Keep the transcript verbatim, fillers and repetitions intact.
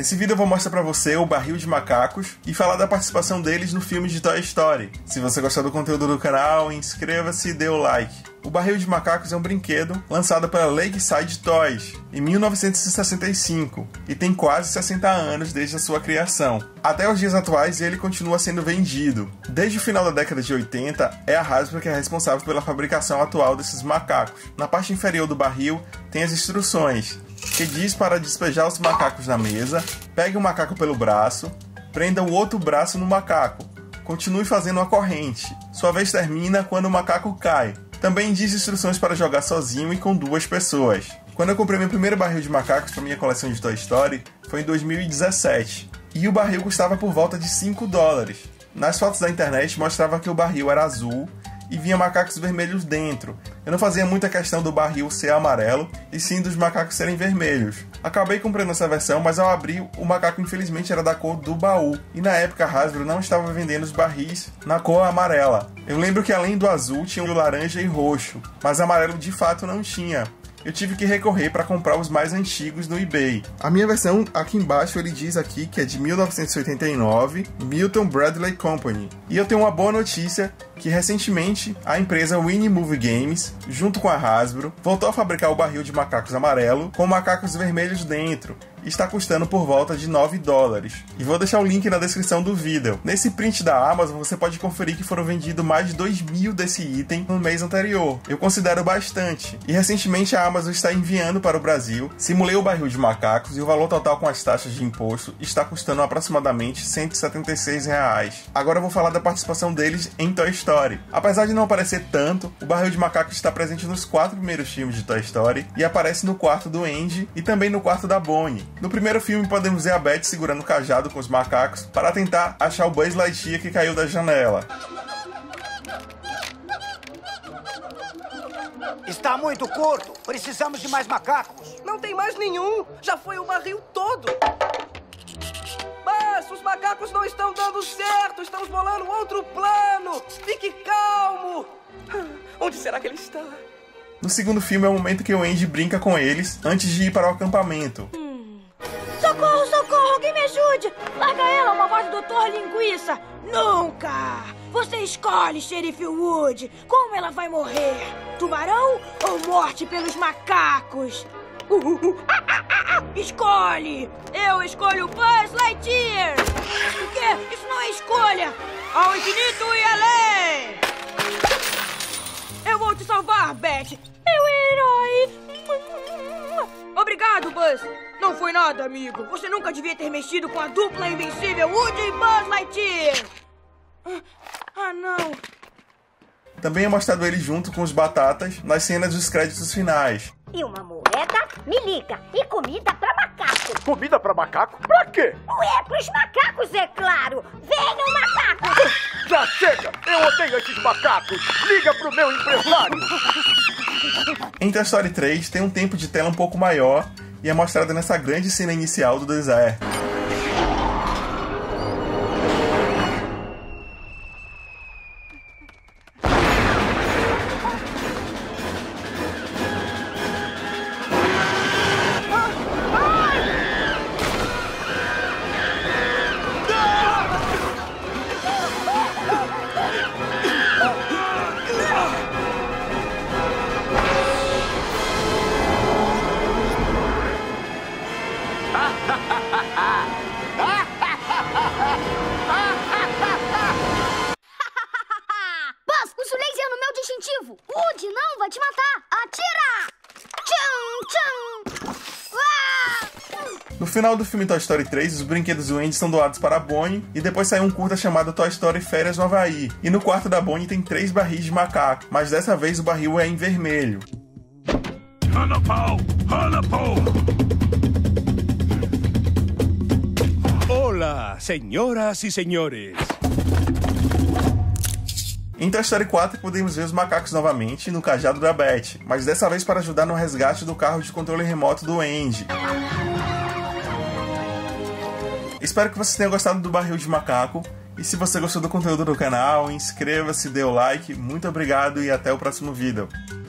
Nesse vídeo eu vou mostrar pra você o barril de macacos e falar da participação deles no filme de Toy Story. Se você gostar do conteúdo do canal, inscreva-se e dê o like. O barril de macacos é um brinquedo lançado pela Lakeside Toys em mil novecentos e sessenta e cinco e tem quase sessenta anos desde a sua criação. Até os dias atuais ele continua sendo vendido. Desde o final da década de oitenta, é a Hasbro que é responsável pela fabricação atual desses macacos. Na parte inferior do barril tem as instruções, que diz para despejar os macacos na mesa, pegue o macaco pelo braço, prenda o outro braço no macaco, continue fazendo uma corrente. Sua vez termina quando o macaco cai. Também diz instruções para jogar sozinho e com duas pessoas. Quando eu comprei meu primeiro barril de macacos para minha coleção de Toy Story, foi em dois mil e dezessete. E o barril custava por volta de cinco dólares. Nas fotos da internet mostrava que o barril era azul e vinha macacos vermelhos dentro. Eu não fazia muita questão do barril ser amarelo, e sim dos macacos serem vermelhos. Acabei comprando essa versão, mas ao abrir, o macaco infelizmente era da cor do baú. E na época a Hasbro não estava vendendo os barris na cor amarela. Eu lembro que além do azul tinha o laranja e roxo, mas amarelo de fato não tinha. Eu tive que recorrer para comprar os mais antigos no eBay. A minha versão, aqui embaixo, ele diz aqui que é de mil novecentos e oitenta e nove, Milton Bradley Company. E eu tenho uma boa notícia, que recentemente a empresa Winnie Movie Games, junto com a Hasbro, voltou a fabricar o barril de macacos amarelo com macacos vermelhos dentro. Está custando por volta de nove dólares. E vou deixar o link na descrição do vídeo. Nesse print da Amazon você pode conferir que foram vendidos mais de dois mil desse item no mês anterior. Eu considero bastante. E recentemente a Amazon está enviando para o Brasil. Simulei o barril de macacos e o valor total com as taxas de imposto está custando aproximadamente cento e setenta e seis reais. Agora eu vou falar da participação deles em Toy Story. Apesar de não aparecer tanto, o barril de macacos está presente nos quatro primeiros filmes de Toy Story e aparece no quarto do Andy e também no quarto da Bonnie. No primeiro filme podemos ver a Beth segurando o cajado com os macacos para tentar achar o Buzz Lightyear que caiu da janela. Está muito curto. Precisamos de mais macacos. Não tem mais nenhum. Já foi o barril todo. Mas os macacos não estão dando certo. Estamos bolando outro plano. Fique calmo. Onde será que ele está? No segundo filme é o momento que o Andy brinca com eles antes de ir para o acampamento. Socorro, socorro, alguém me ajude! Larga ela, uma voz do doutor Linguiça! Nunca! Você escolhe, Xerife Wood! Como ela vai morrer? Tubarão ou morte pelos macacos? Uh, uh, uh, ah, ah, ah, ah. Escolhe! Eu escolho Buzz Lightyear! O quê? Isso não é escolha! Ao infinito e além! Eu vou te salvar, Beth! Meu herói! Obrigado, Buzz! Não foi nada, amigo. Você nunca devia ter mexido com a dupla invencível Woody e Buzz Lightyear. Ah, não. Também é mostrado ele junto com os Batatas nas cenas dos créditos finais. E uma moeda, me liga, e comida pra macaco. Comida pra macaco? Pra quê? Ué, pros macacos, é claro. Venham, macacos. Já chega! Eu odeio esses macacos. Liga pro meu empresário. Em Toy Story três tem um tempo de tela um pouco maior e é mostrada nessa grande cena inicial do deserto. Buzz, usa o laser no meu distintivo. Woody, não, vai te matar. Atira! Tchum, tchum. Ah! No final do filme Toy Story três, os brinquedos do Andy são doados para a Bonnie e depois sai um curta chamado Toy Story Férias no Havaí. E no quarto da Bonnie tem três barris de macaco, mas dessa vez o barril é em vermelho. Olá, senhoras e senhores. Em Toy Story quatro podemos ver os macacos novamente no cajado da Beth, mas dessa vez para ajudar no resgate do carro de controle remoto do Andy. Espero que vocês tenham gostado do barril de macaco, e se você gostou do conteúdo do canal, inscreva-se, dê o like, muito obrigado e até o próximo vídeo.